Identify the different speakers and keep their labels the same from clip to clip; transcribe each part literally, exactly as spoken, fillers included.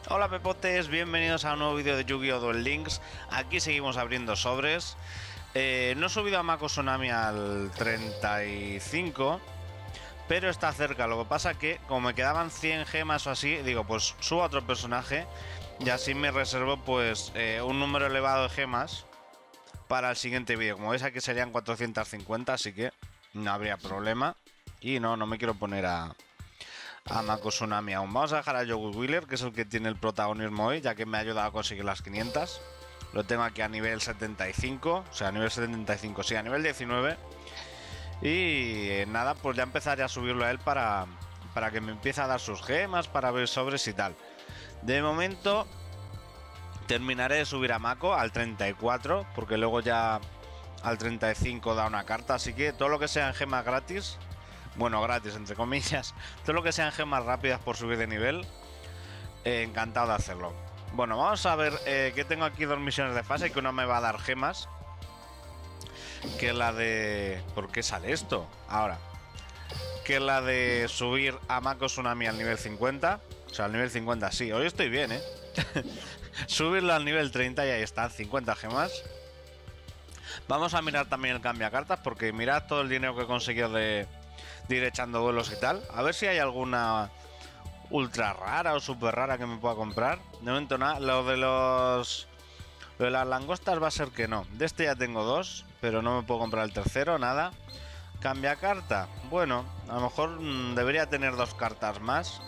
Speaker 1: Hola pepotes, bienvenidos a un nuevo vídeo de Yu-Gi-Oh! Duel Links. Aquí seguimos abriendo sobres. eh, No he subido a Mako Tsunami al treinta y cinco, pero está cerca. Lo que pasa que como me quedaban cien gemas o así, digo pues subo a otro personaje y así me reservo pues eh, un número elevado de gemas para el siguiente vídeo. Como veis aquí serían cuatrocientos cincuenta, así que no habría problema. Y no, no me quiero poner a... a Mako Tsunami aún. Vamos a dejar a Joe Wheeler, que es el que tiene el protagonismo hoy, ya que me ha ayudado a conseguir las quinientas. Lo tengo aquí a nivel setenta y cinco, o sea, a nivel setenta y cinco, sí, a nivel diecinueve. Y eh, nada, pues ya empezaré a subirlo a él para, para que me empiece a dar sus gemas, para ver sobres y tal. De momento terminaré de subir a Mako al treinta y cuatro, porque luego ya al treinta y cinco da una carta, así que todo lo que sean gemas gratis, bueno, gratis entre comillas, todo lo que sean gemas rápidas por subir de nivel, eh, encantado de hacerlo. Bueno, vamos a ver eh, que tengo aquí dos misiones de fase, que una me va a dar gemas, que la de... ¿por qué sale esto? Ahora, que la de subir a Mako Tsunami al nivel cincuenta, o sea, al nivel cincuenta, sí, hoy estoy bien, ¿eh? Subirlo al nivel treinta y ahí están, cincuenta gemas. Vamos a mirar también el cambia cartas, porque mirad todo el dinero que he conseguido de... de ir echando vuelos y tal. A ver si hay alguna ultra rara o super rara que me pueda comprar. De momento nada. Lo de los... Lo de las langostas va a ser que no. De este ya tengo dos, pero no me puedo comprar el tercero, nada. Cambia carta. Bueno, a lo mejor mmm, debería tener dos cartas más.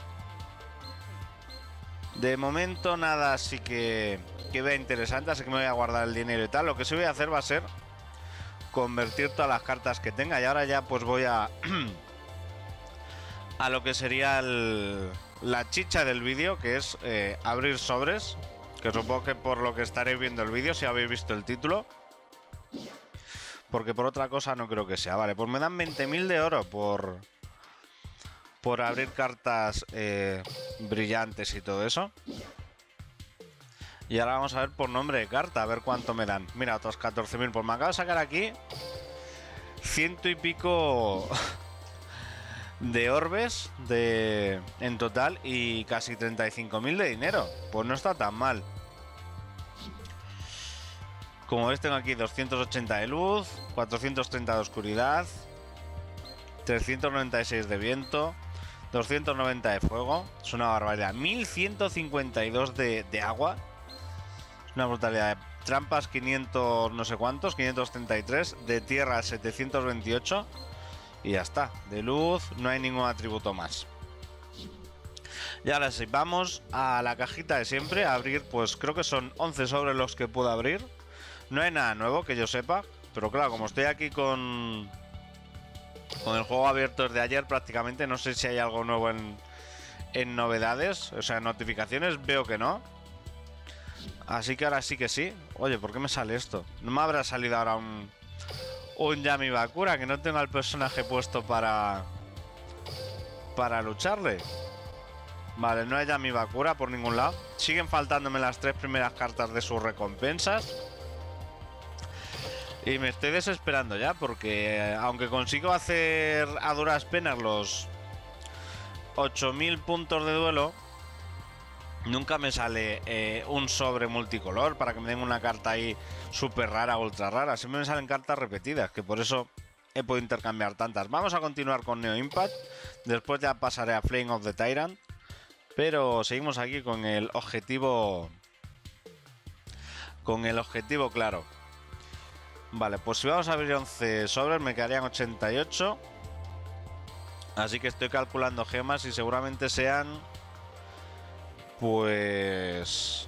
Speaker 1: De momento nada así que... que vea interesante, así que me voy a guardar el dinero y tal. Lo que sí voy a hacer va a ser convertir todas las cartas que tenga, y ahora ya pues voy a a lo que sería el, la chicha del vídeo, que es eh, abrir sobres, que supongo que por lo que estaréis viendo el vídeo, si habéis visto el título, porque por otra cosa no creo que sea. Vale, pues me dan veinte mil de oro por por abrir cartas eh, brillantes y todo eso. Y ahora vamos a ver por nombre de carta, a ver cuánto me dan. Mira, otros catorce mil. Pues me acabo de sacar aquí ciento y pico de orbes de, en total, y casi treinta y cinco mil de dinero. Pues no está tan mal. Como veis, tengo aquí doscientos ochenta de luz, cuatrocientos treinta de oscuridad, trescientos noventa y seis de viento, doscientos noventa de fuego. Es una barbaridad. mil ciento cincuenta y dos de, de agua. Una brutalidad. De trampas quinientos no sé cuántos, quinientos treinta y tres. De tierra setecientos veintiocho. Y ya está. De luz no hay ningún atributo más. Y ahora sí, vamos a la cajita de siempre. A abrir, pues creo que son once sobres los que puedo abrir. No hay nada nuevo que yo sepa. Pero claro, como estoy aquí con... con el juego abierto desde ayer prácticamente, no sé si hay algo nuevo en, en novedades. O sea, en notificaciones veo que no. Así que ahora sí que sí. Oye, ¿por qué me sale esto? ¿No me habrá salido ahora un... un Yami Bakura? Que no tengo al personaje puesto para... para lucharle. Vale, no hay Yami Bakura por ningún lado. Siguen faltándome las tres primeras cartas de sus recompensas. Y me estoy desesperando ya, porque aunque consigo hacer a duras penas los ocho mil puntos de duelo, nunca me sale eh, un sobre multicolor para que me den una carta ahí súper rara, ultra rara. Siempre me salen cartas repetidas, que por eso he podido intercambiar tantas. Vamos a continuar con Neo Impact. Después ya pasaré a Flame of the Tyrant. Pero seguimos aquí con el objetivo... Con el objetivo claro. Vale, pues si vamos a abrir once sobres me quedarían ochenta y ocho. Así que estoy calculando gemas y seguramente sean... Pues...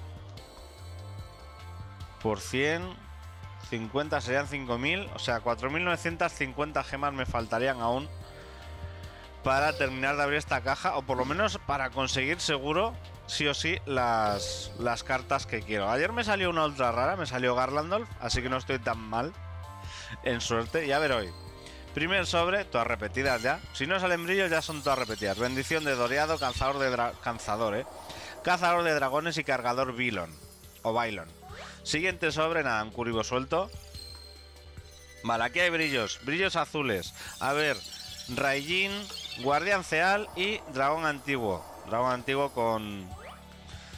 Speaker 1: por cien... cincuenta serían cinco mil. O sea, cuatro mil novecientas cincuenta gemas me faltarían aún para terminar de abrir esta caja. O por lo menos para conseguir seguro, sí o sí, las, las cartas que quiero. Ayer me salió una ultra rara, me salió Garlandolf, así que no estoy tan mal en suerte. Y a ver hoy. Primer sobre, todas repetidas ya. Si no salen brillos ya son todas repetidas. Bendición de Doreado, cazador de dra cazador, eh. Cazador de dragones y cargador Bylon. O Bylon. Siguiente sobre, nada, un Kuribo suelto. Vale, aquí hay brillos. Brillos azules. A ver, Raijin, Guardián Ceal y Dragón Antiguo. Dragón Antiguo con...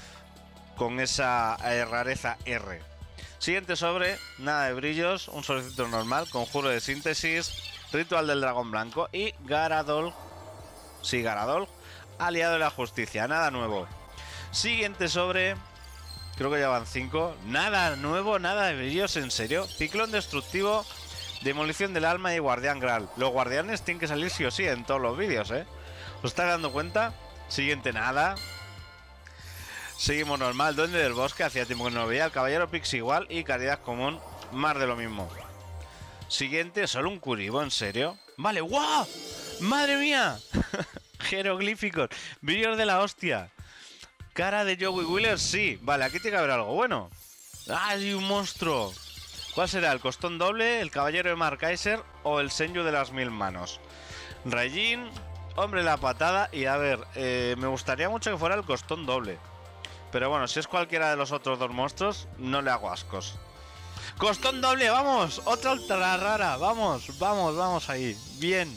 Speaker 1: con esa eh, rareza R. Siguiente sobre, nada de brillos, un sobrecito normal, conjuro de síntesis, ritual del dragón blanco y Garadol, sí, Garadol, aliado de la justicia, nada nuevo. Siguiente sobre, creo que ya van cinco, nada nuevo, nada de brillos, en serio, ciclón destructivo, demolición del alma y guardián Graal. Los guardianes tienen que salir sí o sí en todos los vídeos, ¿eh? ¿Os estáis dando cuenta? Siguiente nada. Seguimos normal, duende del bosque, hacía tiempo que no lo veía, el caballero Pixie igual y caridad común, más de lo mismo. Siguiente, solo un curibo, ¿en serio? Vale, ¡guau! ¡Madre mía! Jeroglíficos, brillos de la hostia. Cara de Joey Wheeler, sí. Vale, aquí tiene que haber algo bueno. ¡Ah, hay un monstruo! ¿Cuál será? ¿El costón doble, el caballero de Markaiser o el Senju de las mil manos? Raijin, hombre la patada y a ver, eh, me gustaría mucho que fuera el costón doble. Pero bueno, si es cualquiera de los otros dos monstruos, no le hago ascos. ¡Costón doble! ¡Vamos! ¡Otra ultra rara! ¡Vamos! ¡Vamos! ¡Vamos ahí! ¡Bien!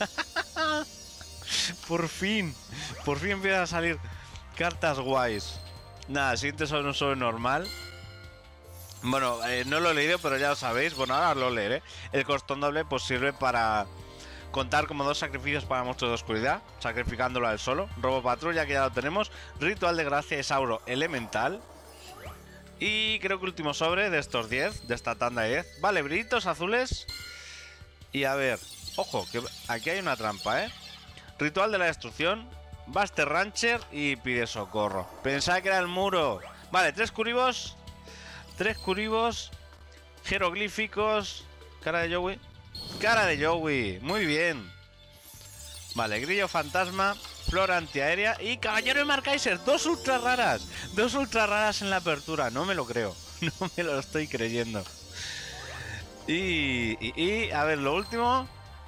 Speaker 1: Por fin. Por fin empiezan a salir cartas guays. Nada, siguiente sobre un sobre normal. Bueno, eh, no lo he leído, pero ya lo sabéis. Bueno, ahora lo leeré. El costón doble pues sirve para contar como dos sacrificios para monstruos de oscuridad, sacrificándolo al solo. Robo patrulla, que ya lo tenemos. Ritual de gracia y Sauro elemental. Y creo que último sobre de estos diez, de esta tanda de diez. Vale, brillitos azules. Y a ver, ojo, que aquí hay una trampa, ¿eh? Ritual de la destrucción, Buster Rancher y pide socorro. Pensaba que era el muro. Vale, tres curibos. Tres curibos. Jeroglíficos. Cara de Joey. Cara de Joey, muy bien. Vale, grillo fantasma, flor antiaérea y caballero de Markaiser. Dos ultra raras. Dos ultra raras en la apertura. No me lo creo. No me lo estoy creyendo. Y, y, y a ver, lo último.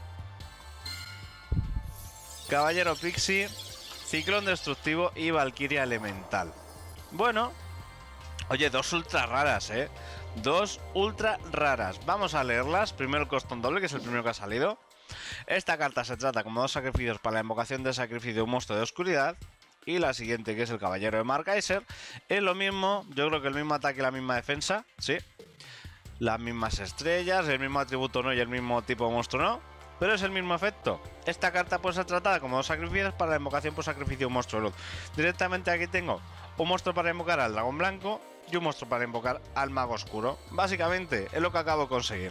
Speaker 1: Caballero Pixie, ciclón destructivo y valquiria elemental. Bueno. Oye, dos ultra raras, ¿eh? Dos ultra raras. Vamos a leerlas. Primero el costón doble, que es el primero que ha salido. Esta carta se trata como dos sacrificios para la invocación de sacrificio de un monstruo de oscuridad. Y la siguiente, que es el caballero de Markaiser, es lo mismo. Yo creo que el mismo ataque y la misma defensa. Sí. Las mismas estrellas, el mismo atributo no y el mismo tipo de monstruo no. Pero es el mismo efecto. Esta carta puede ser tratada como dos sacrificios para la invocación por sacrificio de un monstruo de luz. Directamente aquí tengo un monstruo para invocar al dragón blanco y un monstruo para invocar al mago oscuro. Básicamente es lo que acabo de conseguir.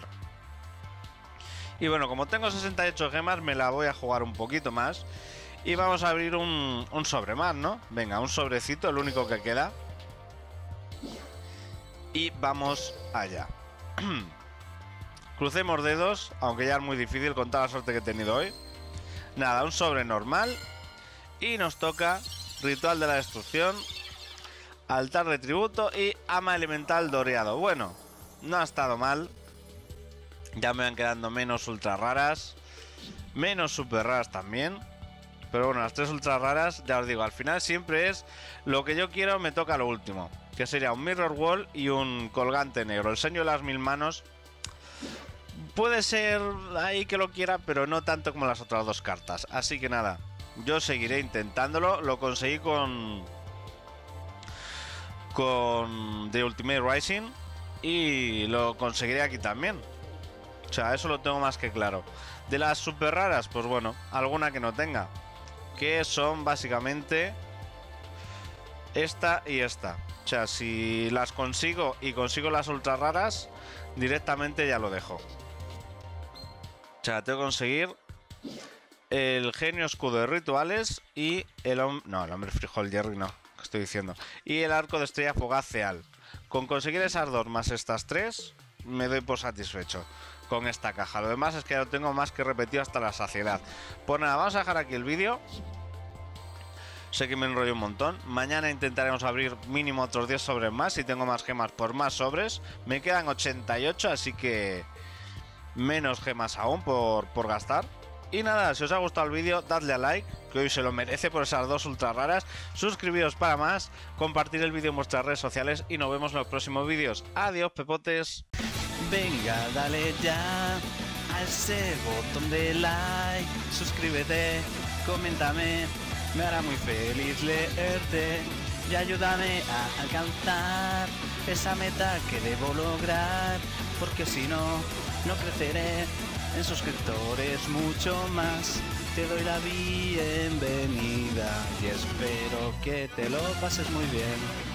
Speaker 1: Y bueno, como tengo sesenta y ocho gemas, me la voy a jugar un poquito más. Y vamos a abrir un, un sobre más, ¿no? Venga, un sobrecito, el único que queda. Y vamos allá. Crucemos dedos, aunque ya es muy difícil con toda la suerte que he tenido hoy. Nada, un sobre normal. Y nos toca ritual de la destrucción, altar de tributo y ama elemental doreado. Bueno, no ha estado mal. Ya me van quedando menos ultra raras, menos super raras también. Pero bueno, las tres ultra raras, ya os digo, al final siempre es lo que yo quiero, me toca lo último, que sería un mirror wall y un colgante negro. El seño de las mil manos puede ser ahí que lo quiera, pero no tanto como las otras dos cartas. Así que nada, yo seguiré intentándolo. Lo conseguí con con The Ultimate Rising y lo conseguiré aquí también. O sea, eso lo tengo más que claro. De las super raras, pues bueno, alguna que no tenga, que son básicamente esta y esta. O sea, si las consigo y consigo las ultra raras, directamente ya lo dejo. O sea, tengo que conseguir el genio escudo de rituales y el hombre... No, el hombre frijol Jerry no, ¿qué estoy diciendo? Y el arco de estrella fugaz Ceal. Con conseguir esas dos más estas tres, me doy por satisfecho con esta caja. Lo demás es que lo tengo más que repetido hasta la saciedad. Pues nada, vamos a dejar aquí el vídeo. Sé que me enrollo un montón. Mañana intentaremos abrir mínimo otros diez sobres más. Si tengo más gemas, por más sobres. Me quedan ochenta y ocho, así que menos gemas aún por, por gastar. Y nada, si os ha gustado el vídeo, dadle a like, que hoy se lo merece por esas dos ultra raras. Suscribiros para más, compartir el vídeo en vuestras redes sociales y nos vemos en los próximos vídeos. Adiós, pepotes. Venga, dale ya a ese botón de like, suscríbete, coméntame, me hará muy feliz leerte.
Speaker 2: y ayúdame a alcanzar esa meta que debo lograr, porque si no, no creceré en suscriptores mucho más. Te doy la bienvenida y espero que te lo pases muy bien.